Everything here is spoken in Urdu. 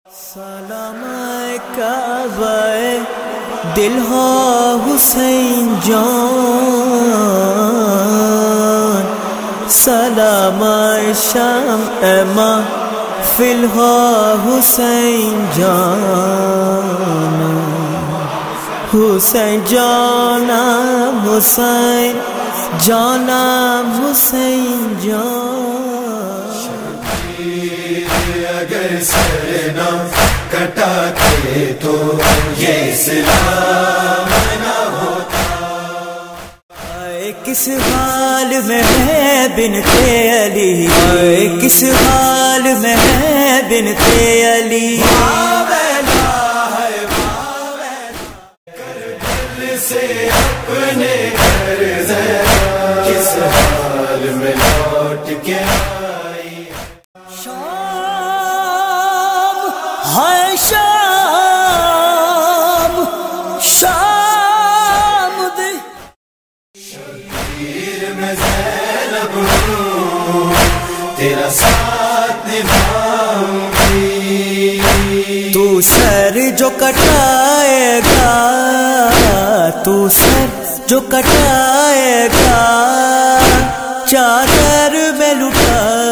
سلام کعبہ دل ہو حسین جان، سلام شام محفل ہو حسین جان، حسین جانا حسین جانا حسین جان۔ اگر سر نہ کٹاتے تو یہ اسلام نہ ہوتا۔ کس حال میں ہے بنت علی، کس حال میں ہے بنت علی، سے اپنے گھر کس حال میں لوٹ کے آئی۔ شام ہے شام شام دے شبیر میں زینب ہوں، تیرا ساتھ نبھاؤں گی۔ تو سر جو کٹائے گا، تو سر جو کٹائے گا، چادر میں لٹا